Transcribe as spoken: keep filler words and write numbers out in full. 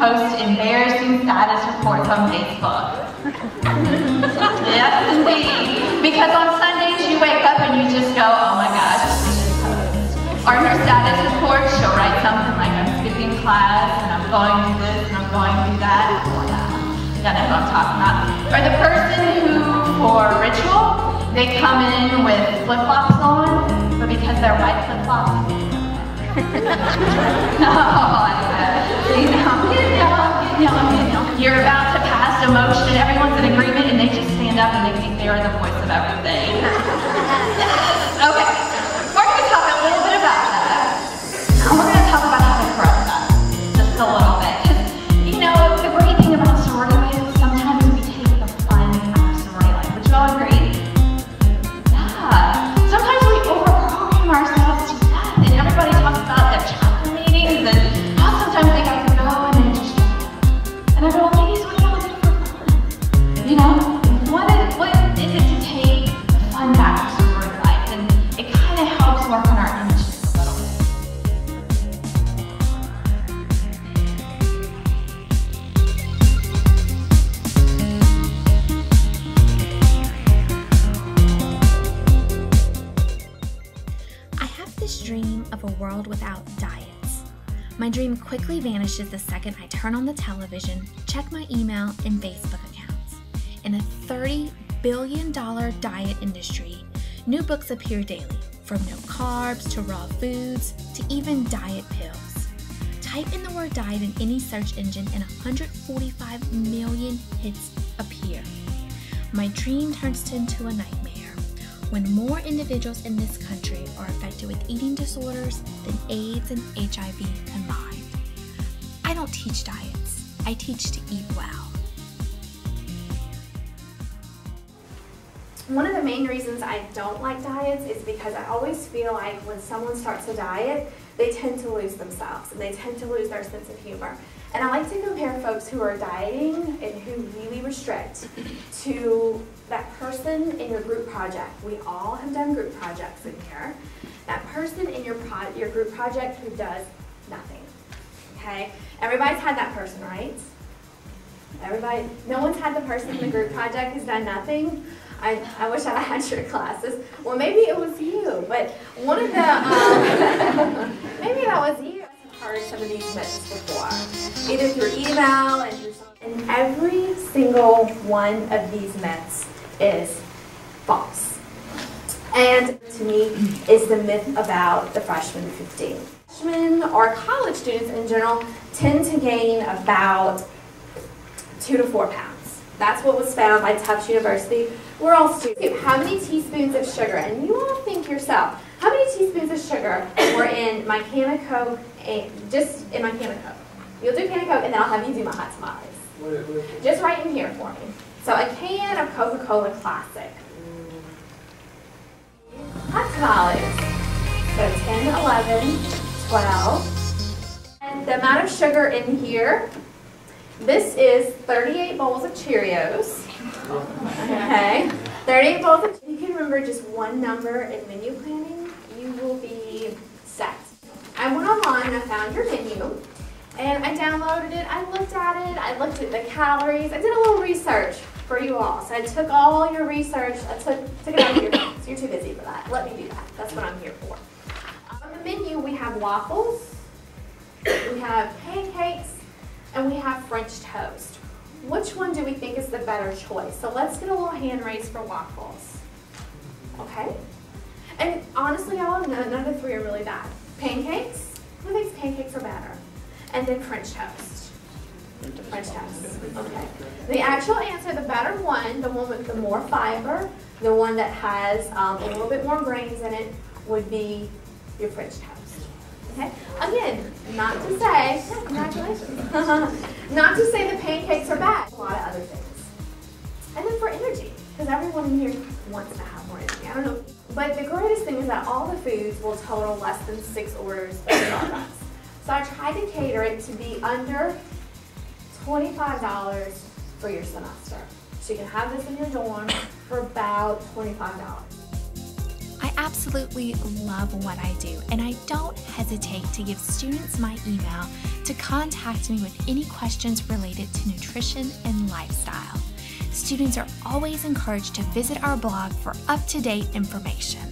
post embarrassing status reports on Facebook. Yes, indeed. Because on Sundays you wake up and you just go, oh my gosh, I should post. Or in her status report, she'll write something like, I'm skipping class, and I'm going to this, and I'm going to that. Oh, yeah. Yeah, that's what I'm talking about. Or the person who, for ritual, they come in with flip-flops on, but because they're white flip-flops, no, you know, you know, you're about to pass a motion, everyone's in agreement, and they just stand up and they think they are the voice of everything. Okay, we're going to talk a little bit about that. And we're going to talk about how to correct that just a little bit. Because, you know, the great thing about sorority life is sometimes we take the fun out of sorority life. Would you all agree? Yeah. Sometimes we overprogram ourselves to death, and everybody talks about their chapter meetings, and how sometimes they got to go and then just, and I go, ladies, what do y'all do for fun? You know, what is, what is it to take the fun back to sorority life? And it kind of helps work on our image just a little bit. I have this dream of a world without diets. My dream quickly vanishes the second I turn on the television, check my email and Facebook accounts. In a thirty billion dollar diet industry, new books appear daily, from no carbs to raw foods to even diet pills. Type in the word diet in any search engine and one hundred forty-five million hits appear. My dream turns into a nightmare when more individuals in this country are affected with eating disorders than AIDS and H I V combined. I don't teach diets, I teach to eat well. One of the main reasons I don't like diets is because I always feel like when someone starts a diet, they tend to lose themselves and they tend to lose their sense of humor. And I like to compare folks who are dieting and who really restrict to that person in your group project. We all have done group projects in here. That person in your pro your group project who does nothing. Okay? Everybody's had that person, right? Everybody, no one's had the person in the group project who's done nothing. I, I wish I had your classes. Well, maybe it was you, but one of the, um, maybe that was you. I've heard some of these myths before, either through email and through something. And every single one of these myths is false. And to me, is the myth about the freshman fifteen. Freshmen or college students in general tend to gain about two to four pounds. That's what was found by Tufts University. We're all students. How many teaspoons of sugar? And you all think yourself, how many teaspoons of sugar were in my can of Coke, and just in my can of Coke? You'll do can of Coke, and then I'll have you do my hot tamales. Just right in here for me. So a can of Coca-Cola Classic. Hot tamales. So ten, eleven, twelve. And the amount of sugar in here, this is thirty-eight bowls of Cheerios. Okay, thirty-eight bowls of, you can remember just one number in menu planning, you will be set. I went online and I found your menu, and I downloaded it, I looked at it, I looked at the calories, I did a little research for you all. So I took all your research, I took, took it out of your phone, so you're too busy for that. Let me do that, that's what I'm here for. On the menu we have waffles, we have pancakes, and we have French toast. Which one do we think is the better choice? So let's get a little hand raise for waffles. Okay? And honestly, y'all, none of the three are really bad. Pancakes? Who thinks pancakes are better? And then French toast. French toast. Okay. The actual answer, the better one, the one with the more fiber, the one that has um, a little bit more grains in it, would be your French toast. Okay? Again, not to say, yeah, congratulations. Not to say the pancakes are bad. A lot of other things. And then for energy, because everyone in here wants to have more energy. I don't know. But the greatest thing is that all the foods will total less than six orders of Starbucks. So I tried to cater it to be under twenty-five dollars for your semester. So you can have this in your dorm for about twenty-five dollars. I absolutely love what I do, and I don't hesitate to give students my email to contact me with any questions related to nutrition and lifestyle. Students are always encouraged to visit our blog for up-to-date information.